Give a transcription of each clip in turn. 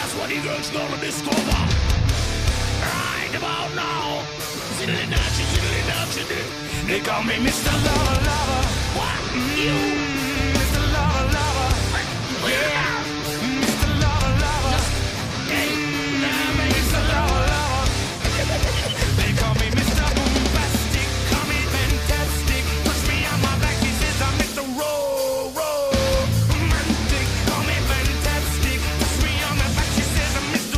what the girls gonna discover. Right about now, they call me Mr. Lover Lover. What? You? Mr. Lover Lover. Yeah. Mr. Lover Lover. Hey, Mr. Lover Lover. They call me Mr. Bombastic, call me fantastic. Push me on my back, he says I'm Mr. Romantic, call me fantastic. Push me on my back, she says I'm Mr.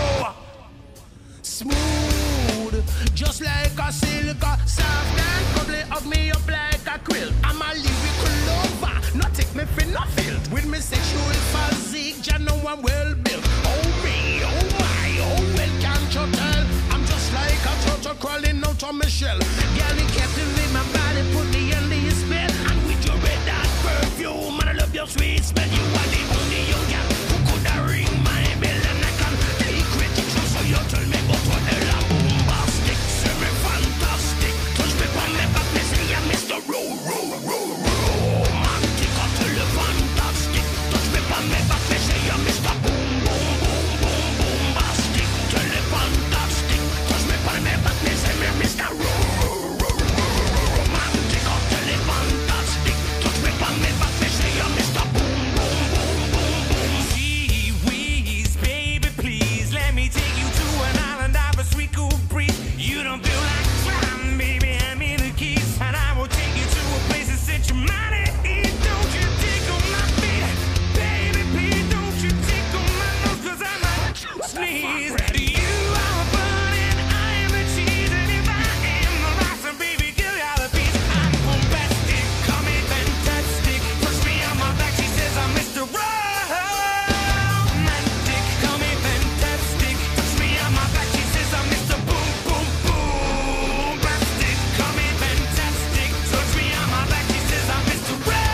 Smooth, just like a silk, soft and cuddly, hug me up like a quilt. I'm a lyrical lover, not take me for no filth. With me sexual physique, ya know I'm well built. Oh me, oh my, oh well, can't you tell? I'm just like a turtle crawling out of my shell. Girl, you captivate my body, put me under your spell. And with your red hot perfume, and I love your sweet smell. You are the only young girl who could ring my bell. And I can take critics, so you tell me about what the la bombastic. Say me fantastic, touch me on me back, me say I'm Mr. Romantic. I tell you fantastic, touch me on me back, me say I'm Mr. Boom Boom Boom Boom Bombastic. Tell you fantastic, touch me on me back, me say I'm Mr. Romantic. I tell you fantastic, touch me on me back, me say I'm Mr. Boom Boom Boom Boom Boom. Gee whiz, baby, please let me take you to an island of a sweet cool breeze. You don't feel like trying, baby, hand me the keys, and I will take you to a place that set your mind at ease. Don't you tickle my feet, baby, please don't you tickle my nose, 'cause I might sneeze. You are a bun and I am the cheese, and if I am the rice, then baby, give you the peas. I'm bombastic, call me fantastic. Push me on my back, she says I'm Mr. Romantic, call me fantastic. Push me on my back, she says I'm Mr. Boom Boom Bombastic, call me fantastic. Touch me on my back, she says I'm Mr.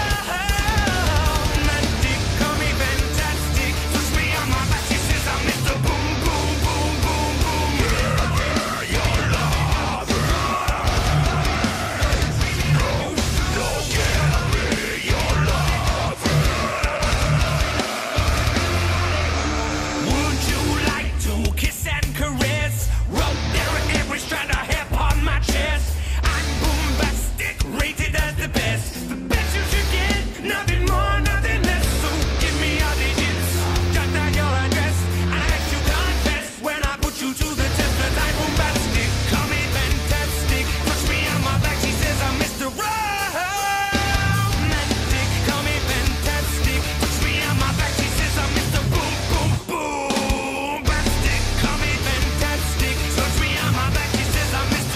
Romantic, call me fantastic. Touch me on my back, she says I'm Mr. Boom Boom Boom Boom Boom. Would you like to kiss and caress? Right there at every strand of hair on my chest. I'm bombastic, rated as the best. The best you should get, nothing more, nothing less. So give me your digits, jot down your address, and I let you confess when I put you to the test. 'Cause I'm bombastic, call me fantastic. Push me on my back, she says I'm Mr. Romantic, call me fantastic. Push me on my back, she says I'm Mr. Boom Boom Bombastic, call me fantastic. Touch me on my back, she says I'm Mr.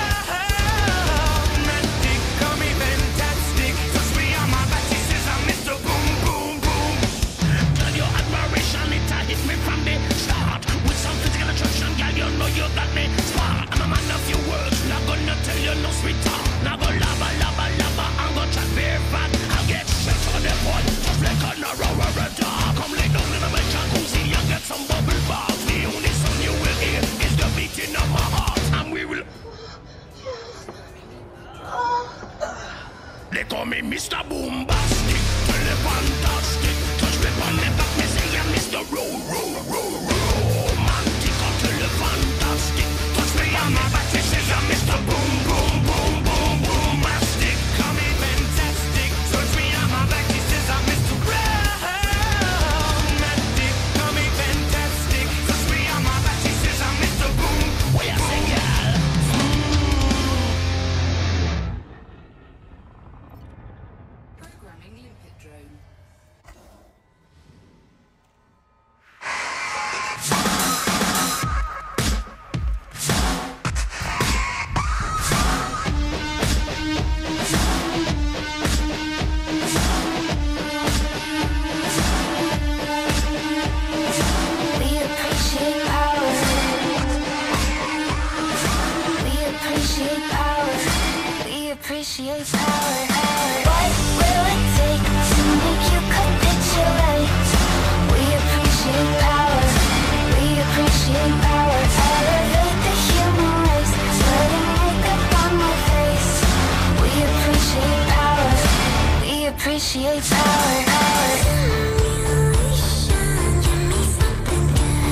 Romantic, call me fantastic. Touch me on my back, she says I'm Mr. Boom Boom Boom. Tell your admiration, it hit me from the start. With some physical attraction, girl, you know you got me smart. I'm a man of few words, not gonna tell you no sweet talk. Not gonna lava, I'm gonna chat very fat. I'll get straight to the point, just like a narrower dog. Come lay down in my jacuzzi and get some bubble bath. The only song you will hear is the beating of my heart. And we will... They call me Mr. Bombastic, tell you fantastic. Touch me on the back, me say I'm Mr. Romantic. I tell you fantastic. Touch me on my back, me say I'm Mr. Boom Boom Boom Boom Bombastic. Call me fantastic, touch me on my back, she says I'm Mr. Romantic. Call me fantastic, touch me on my back, she says I'm Mr. Boom. What you say, girl? Programming Limpet Drone. We appreciate power. We appreciate power. We appreciate power. What will it take to make you capitulate? We appreciate power. We appreciate power. Elevate the human race. Putting makeup on my face. We appreciate power. We appreciate power. Give me something good.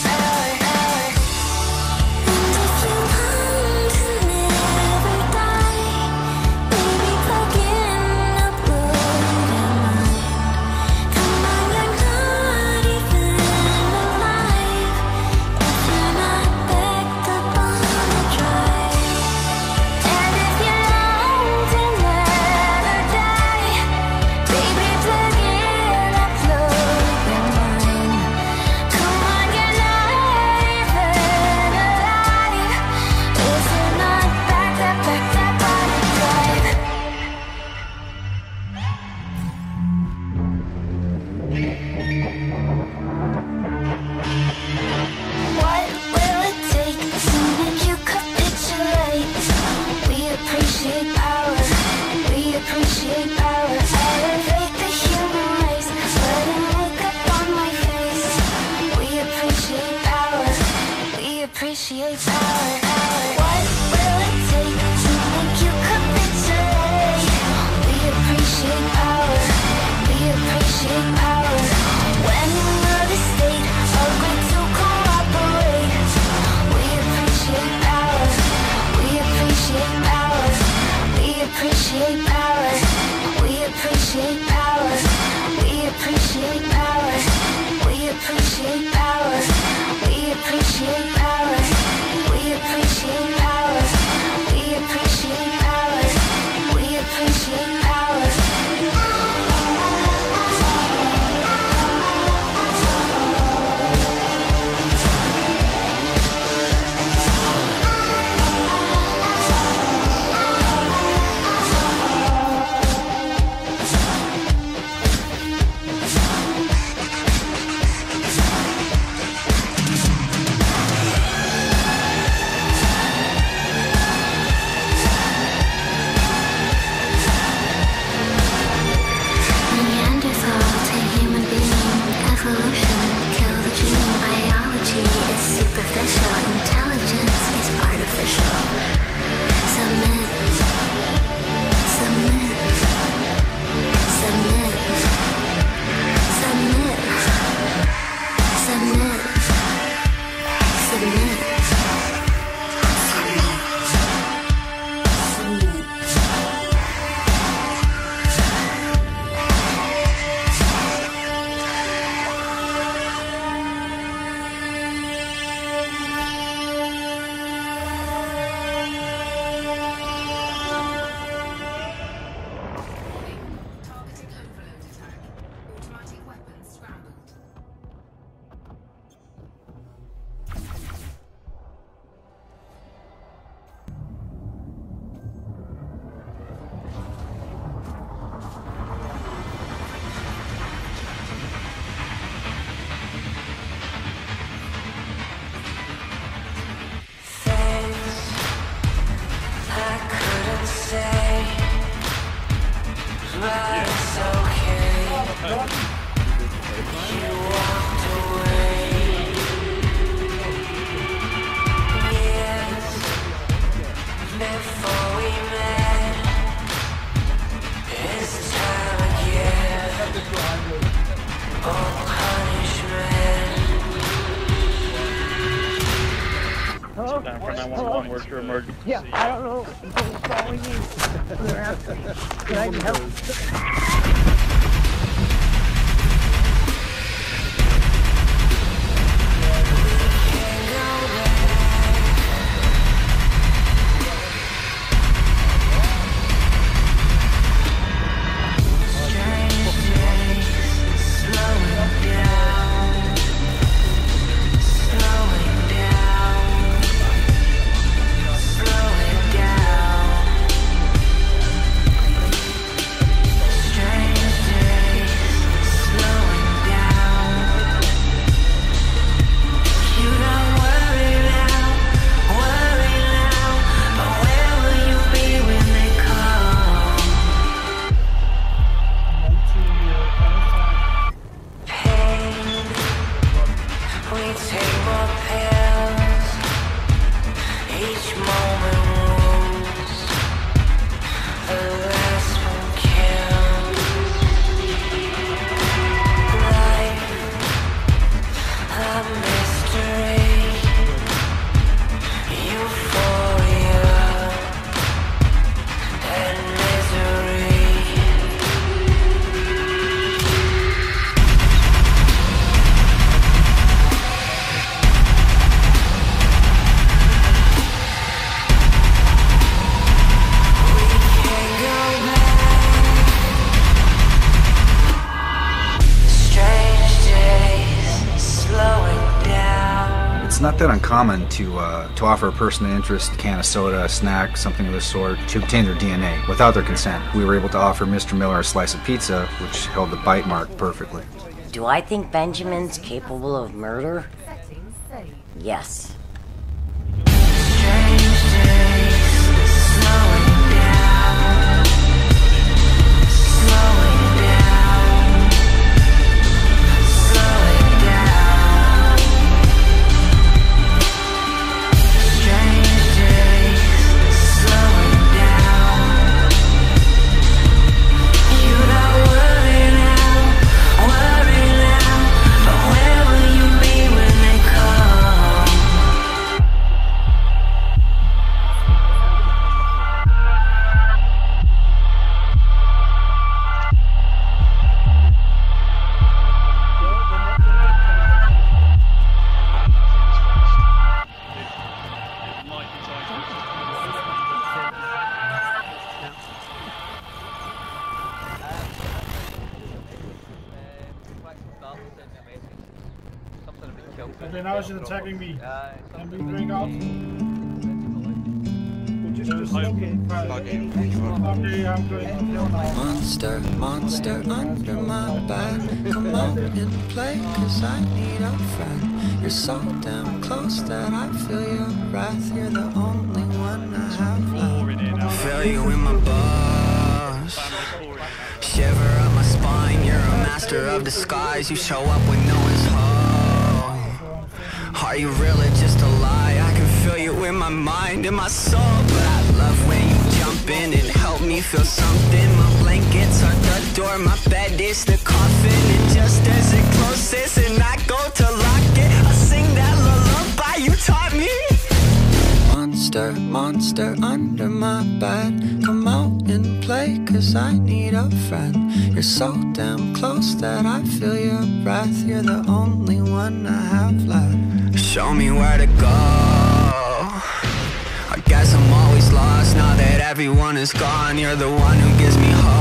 power, power. And if you want to never die, baby, plug in, upload your mind. Come on, you're not even alive if you're not backed up on the drive. And if you long to never die, baby, plug in, upload your mind. Come on, you're not even alive if you're not backed up on the drive. What will it take to make you capitulate? We appreciate power, we appreciate power. Elevate the human race, putting makeup on my face. We appreciate power, we appreciate power, power. What will it take to make you capitulate? We appreciate power, we appreciate power. When will the state agree to cooperate? We appreciate power, we appreciate power, we appreciate power, we appreciate power, we appreciate power, we appreciate power, we appreciate power, we appreciate power, we appreciate power, we appreciate power. Neanderthal to human being, evolution, kill the gene. Biology is superficial, intelligence is artificial. Submit, submit, submit, submit, submit, submit, submit. Targeting overload attack. Automatic weapons scrambled. I couldn't say, but it's okay. You walked away. Years before we met, it's time again. Oh, punishment. Down for 911, where's your emergency? Yeah, I don't know who's calling you. They're asking me, can I help? Mystery. not that uncommon to offer a person of interest a can of soda, a snack, something of the sort, to obtain their DNA without their consent. We were able to offer Mr. Miller a slice of pizza, which held the bite mark perfectly. Do I think Benjamin's capable of murder? Yes. Okay, now she's attacking me. Can we bring out? Okay, I'm going. Monster, monster under my bed. Come out and play, cause I need a friend. You're so damn close that I feel your breath. You're the only one I have left. Feel you in my bones. Shiver up my spine, you're a master of disguise. You show up when no one's home. Are you really just a lie? I can feel you in my mind, in my soul. But I love when you jump in and help me feel something. My blankets are the door, my bed is the coffin. And just as it closes and I go to lock it, I sing that lullaby you taught me. Monster, monster under my bed. Come out and play, cause I need a friend. You're so damn close that I feel your breath. You're the only one I have left. Show me where to go. I guess I'm always lost now that everyone is gone. You're the one who gives me hope.